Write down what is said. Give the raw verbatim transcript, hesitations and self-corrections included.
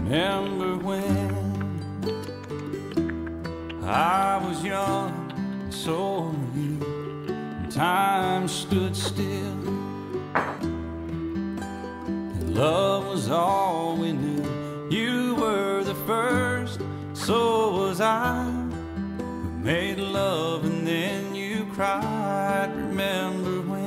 Remember when I was young, and so were you, and time stood still, and love was all we knew. You were the first, so was I. We made love and then you cried. Remember when